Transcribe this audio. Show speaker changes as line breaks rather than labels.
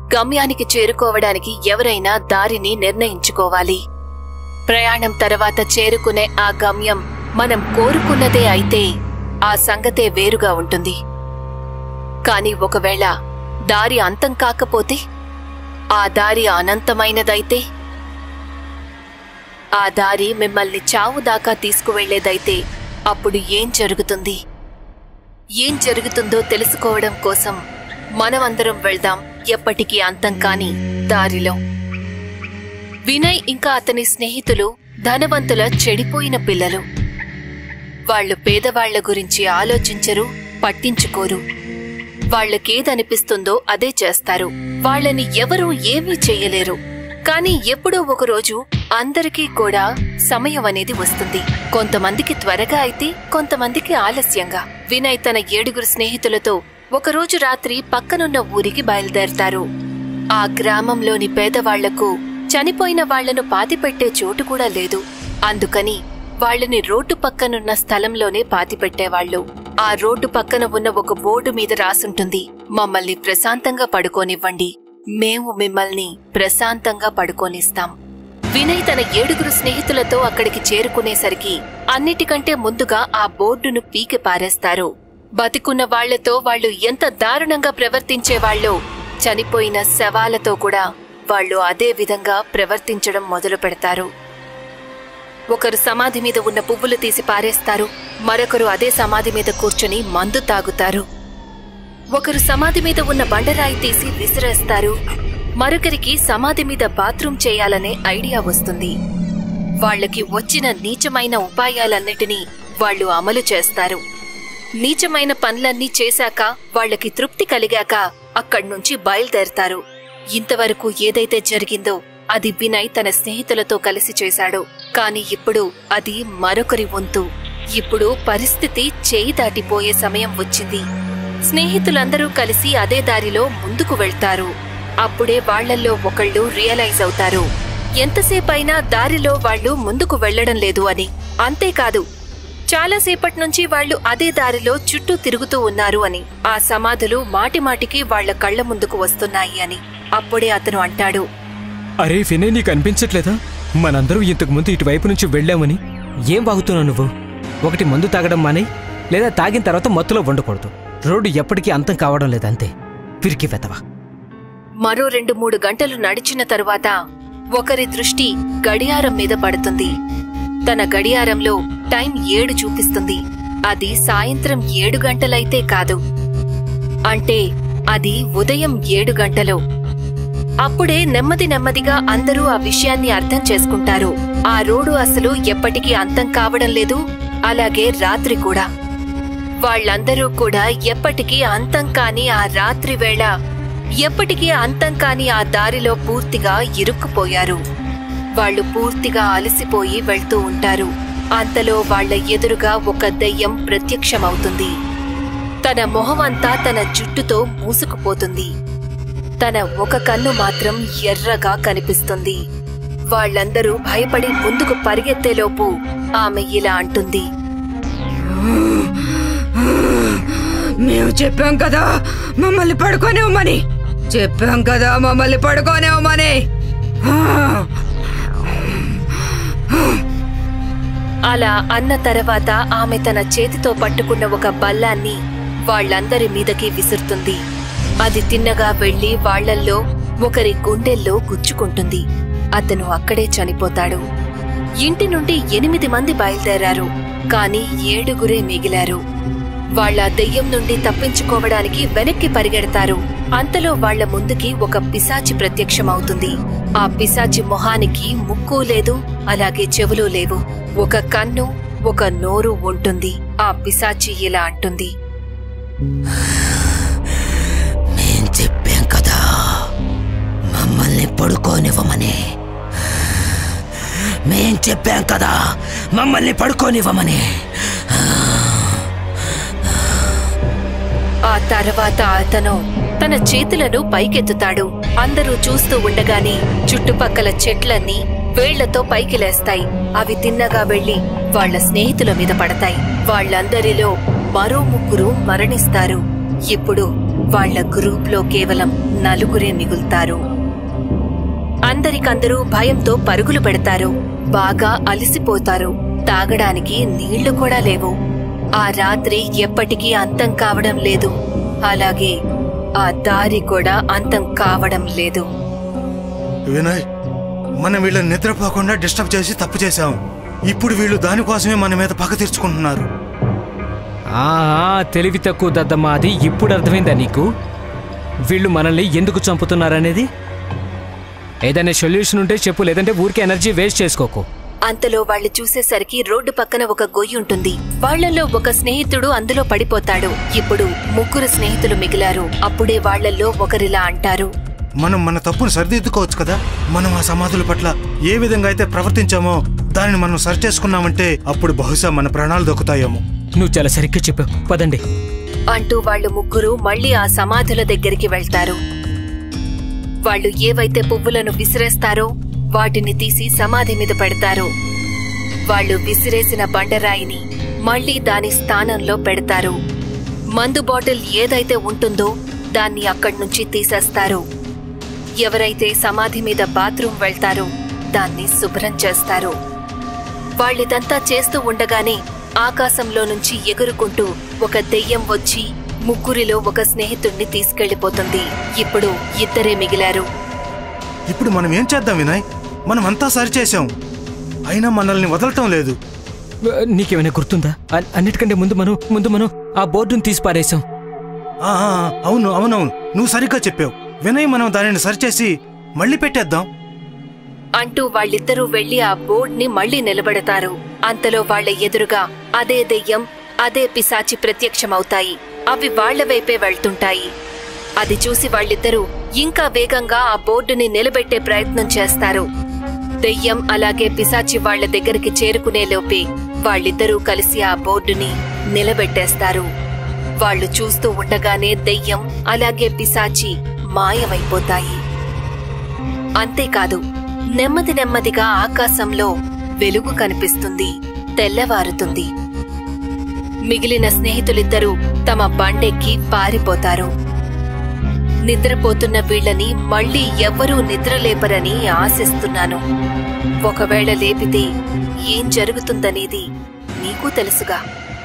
గమ్యానికి చేరుకోవడానికి ఎవరైనా దారిని నిర్ణయించుకోవాలి. ప్రయాణం తర్వాత చేరుకునే ఆ గమ్యం మనం కోరుకున్నదే అయితే ఆ సంగతే వేరుగా ఉంటుంది. కాని ఒకవేళ దారి అంతం కాకపోతే, ఆ దారి అనంతమైనదైతే, ఆ దారి మిమ్మల్ని చావు దాకా తీసుకువెళ్లేదైతే అప్పుడు ఏం జరుగుతుంది? ఏం జరుగుతుందో తెలుసుకోవడం కోసం మనమందరం వెళ్దాం ఎప్పటికీ అంతం కాని దారిలో. వినయ్ ఇంకా అతని స్నేహితులు ధనవంతుల చెడిపోయిన పిల్లలు. వాళ్లు పేదవాళ్ల గురించి ఆలోచించరు, పట్టించుకోరు. వాళ్లకేదనిపిస్తుందో అదే చేస్తారు. వాళ్లని ఎవరూ ఏమీ చెయ్యలేరు. కాని ఎప్పుడో ఒకరోజు అందరికీ కూడా సమయం అనేది వస్తుంది. కొంతమందికి త్వరగా అయితే, కొంతమందికి ఆలస్యంగా. వినయ్ తన 7 స్నేహితులతో ఒకరోజు రాత్రి పక్కనున్న ఊరికి బయలుదేరతారు. ఆ గ్రామంలోని పేదవాళ్లకు చనిపోయిన వాళ్లను పాతిపెట్టే చోటు కూడా లేదు. అందుకని వాళ్లని రోడ్డు పక్కనున్న స్థలంలోనే పాతిపెట్టేవాళ్లు. ఆ రోడ్డు పక్కన ఉన్న ఒక బోర్డు మీద రాసుంటుంది, మమ్మల్ని ప్రశాంతంగా పడుకోనివ్వండి, మేము మిమ్మల్ని ప్రశాంతంగా పడుకోనిస్తాం. వినయ్ తన 7 స్నేహితులతో అక్కడికి చేరుకునేసరికి అన్నిటికంటే ముందుగా ఆ బోర్డును పీకి పారేస్తారు. బతికున్న వాళ్లతో వాళ్లు ఎంత దారుణంగా ప్రవర్తించేవాళ్లో, చనిపోయిన శవాలతో కూడా వాళ్లు అదే విధంగా ప్రవర్తించడం మొదలు పెడతారు. ఒకరు సమాధి మీద ఉన్న పువ్వులు తీసి పారేస్తారు. మరొకరు అదే సమాధి మీద కూర్చుని మందు తాగుతారు. ఒకరు సమాధి మీద ఉన్న బండరాయి తీసి విసిరేస్తారు. మరొకరికి సమాధి మీద బాత్రూం చేయాలనే ఐడియా వస్తుంది. వాళ్లకి వచ్చిన నీచమైన ఉపాయాలన్నిటినీ వాళ్లు అమలు చేస్తారు. నీచమైన పనులన్నీ చేశాక, వాళ్లకి తృప్తి కలిగాక అక్కడ్నుంచి బయలుదేరతారు. ఇంతవరకు ఏదైతే జరిగిందో అది వినయ్ తన స్నేహితులతో కలిసి చేశాడు. కాని ఇప్పుడు అది మరొకరి వంతు. ఇప్పుడు పరిస్థితి చేయి దాటిపోయే సమయం వచ్చింది. స్నేహితులందరూ కలిసి అదే దారిలో ముందుకు వెళ్తారు. అప్పుడే వాళ్లల్లో ఒకళ్ళు రియలైజ్ అవుతారు, ఎంతసేపైనా దారిలో వాళ్లు ముందుకు వెళ్లడం లేదు అని. అంతేకాదు, చాలాసేపటి నుంచి వాళ్లు అదే దారిలో చుట్టూ తిరుగుతూ ఉన్నారు అని. ఆ సమాధులు మాటిమాటికి వాళ్ల కళ్ల ముందుకు వస్తున్నాయి అని. అప్పుడే అతను అంటాడు,
అరే వినయ్, నీకు అనిపించట్లేదా మనందరూ ఇంతకుముందు ఇటువైపు నుంచి వెళ్లామని?
ఏం బాగుతున్నావు నువ్వు? ఒకటి మందు తాగడం మానే, లేదా తాగిన తర్వాత మత్తులో ఉండకూడదు. రోడ్డు ఎప్పటికీ అంతం కావడం లేదంతే, పిరికి వెతవా.
మరో 2-3 గంటలు నడిచిన తరువాత ఒకరి దృష్టి గడియారం మీద పడుతుంది. తన గడియారంలో టైం 7 చూపిస్తుంది. అది సాయంత్రం 7 గంటలైతే కాదు, అంటే అది ఉదయం 7 గంటలు. అప్పుడే నెమ్మదిగా అందరూ ఆ విషయాన్ని అర్థం చేసుకుంటారు. ఆ రోడ్డు అసలు ఎప్పటికీ అంతం కావడం లేదు, అలాగే రాత్రి కూడా. వాళ్లందరూ కూడా ఎప్పటికీ అంతం కాని ఆ రాత్రి వేళ, ఎప్పటికీ అంతం కాని ఆ దారిలో పూర్తిగా ఇరుక్కుపోయారు. వాళ్లు పూర్తిగా అలసిపోయి వెళ్తూ ఉంటారు. అంతలో వాళ్ల ఎదురుగా ఒక దెయ్యం ప్రత్యక్షమవుతుంది. తన మొహమంతా తన జుట్టుతో మూసుకుపోతుంది. తన ఒక కన్ను మాత్రం ఎర్రగా కనిపిస్తుంది. వాళ్లందరూ భయపడి ముందుకు పరిగెత్తేలోపు ఆమె ఇలా అంటుంది,
మేము చెప్పాం కదా మమ్మల్ని పడుకోనివ్వమని, చెప్పాం కదా మమ్మల్ని పడుకోనివ్వమని.
అలా అన్న తర్వాత ఆమె తన చేతితో పట్టుకున్న ఒక బల్లాన్ని వాళ్లందరి మీదకి విసురుతుంది. అది తిన్నగా వెళ్లి వాళ్లల్లో ఒకరి గుండెల్లో గుచ్చుకుంటుంది. అతను అక్కడే చనిపోతాడు. ఇంటి నుండి 8 మంది బయలుదేరారు, కాని 7 మిగిలారు. వాళ్ల దెయ్యం నుండి తప్పించుకోవడానికి వెనక్కి పరిగెడతారు. అంతలో వాళ్ల ముందుకి ఒక పిశాచి ప్రత్యక్షమవుతుంది. ఆ పిశాచి మొహానికి ముక్కు లేదు, అలాగే చెవులు లేవు. ఒక కన్ను, ఒక నోరు ఉంటుంది. ఆ పిశాచి ఇలా అంటుంది,
మేం చెప్పాం కదా మమ్మల్ని పడుకోనివ్వమని, మేం చెప్పాం కదా మమ్మల్ని పడుకోనివ్వమని.
ఆ తర్వాత అతను తన చేతులను పైకెత్తుతాడు. అందరూ చూస్తూ ఉండగానే చుట్టుపక్కల చెట్లన్నీ వేళ్లతో పైకి లేస్తాయి. అవి తిన్నగా వెళ్లి వాళ్ల స్నేహితుల మీద పడతాయి. వాళ్లందరిలో మరో 3 మరణిస్తారు. ఇప్పుడు వాళ్ళ గ్రూప్లో కేవలం 4 మిగులుతారు. అందరికందరూ భయంతో పరుగులు పెడతారు. బాగా అలసిపోతారు. తాగడానికి నీళ్లు కూడా లేవు. ఆ రాత్రి ఎప్పటికీ అంతం కావడం లేదు. అలాగే ఆ దారి కూడా అంతం కావడం లేదు.
వినయ్, మనం వీళ్ళని నిద్రపోకుండా డిస్టర్బ్ చేసి తప్పు చేశాం. ఇప్పుడు వీళ్ళు దానికోసమే మన మీద పగ తీర్చుకుంటున్నారు.
తెలివి తక్కువ దద్దమ్మ, అది ఇప్పుడు అర్థమైందా నీకు? వీళ్ళు మనల్ని ఎందుకు చంపుతున్నారనేది? ఏదైనా సొల్యూషన్ ఉంటే చెప్పు, లేదంటే ఊరికే ఎనర్జీ వేస్ట్ చేసుకోకు.
అంతలో వాళ్ళు చూసేసరికి రోడ్డు పక్కన ఒక గొయ్యి ఉంటుంది. వాళ్లలో ఒక స్నేహితుడు అందులో పడిపోతాడు. ఇప్పుడు 3 స్నేహితులు మిగిలారు. అప్పుడే వాళ్లలో ఒకరిలా అంటారు,
మనం మన తప్పును సరిదిద్దుకోవచ్చు కదా. మనం ఆ సమాధుల పట్ల ఏ విధంగా అయితే ప్రవర్తించామో దానిని మనం సరి చేసుకున్నామంటే అప్పుడు బహుశా మన ప్రాణాలు దొక్కుతాయేమో.
నువ్వు చాలా సరిగ్గా చెప్పావు, పదండి
అంటూ వాళ్ళు 3 మళ్లీ ఆ సమాధుల దగ్గరికి వెళ్తారు. వాళ్ళు ఏవైతే పువ్వులను విసిరేస్తారో వాటిని తీసి సమాధి మీద పెడతారు. వాళ్ళు విసిరేసిన బండరాయిని మళ్లీ దాని స్థానంలో పెడతారు. మందు బాటిల్ ఏదైతే ఉంటుందో దాన్ని అక్కడ్నుంచి తీసేస్తారు. ఎవరైతే సమాధి మీద బాత్రూం వెళ్తారో దాన్ని శుభ్రం చేస్తారు. వాళ్ళిదంతా చేస్తూ ఉండగానే ఆకాశంలో నుంచి ఎగురుకుంటూ ఒక దెయ్యం వచ్చి 3లో ఒక స్నేహితుణ్ణి తీసుకెళ్లిపోతుంది. ఇప్పుడు 2 మిగిలారు.
ఇప్పుడు మనం ఏం చేద్దాం వినయ్? మనం అంతా సరిచేశాం, అయినా మనల్ని వదలటం లేదు.
నీకేమైనా గుర్తుందా? అన్నిటికంటే ముందు మనం ఆ బోర్డును తీసి పారేశాం.
అవును, నువ్వు సరిగ్గా చెప్పావు వినయ్. మనం దానిని సరిచేసి మళ్ళీ పెట్టేద్దాం
అంటూ వాళ్ళిద్దరూ వెళ్లి ఆ బోర్డ్ని మళ్లీ నిలబెడతారు. అంతలో వాళ్ల ఎదురుగా అదే దెయ్యం, అదే పిశాచి ప్రత్యక్షమవుతాయి. అవి వాళ్ల వైపే వెళ్తుంటాయి. అది చూసి వాళ్ళిద్దరూ ఇంకా వేగంగా ఆ బోర్డుని నిలబెట్టే ప్రయత్నం చేస్తారు. దెయ్యం అలాగే పిశాచి వాళ్ల దగ్గరికి చేరుకునే లోపే వాళ్ళిద్దరూ కలిసి ఆ బోర్డుని నిలబెట్టేస్తారు. వాళ్ళు చూస్తూ ఉండగానే దెయ్యం అలాగే పిశాచి మాయమైపోతాయి. అంతేకాదు, నెమ్మదిగా ఆకాశంలో వెలుగు కనిపిస్తుంది. తెల్లవారుతుంది. మిగిలిన స్నేహితులిద్దరూ తమ బండెక్కి పారిపోతారు. నిద్రపోతున్న వీళ్లని మళ్లీ ఎవ్వరూ నిద్రలేపరని ఆశిస్తున్నాను. ఒకవేళ లేపితే ఏం జరుగుతుందనేది నీకు తెలుసుగా.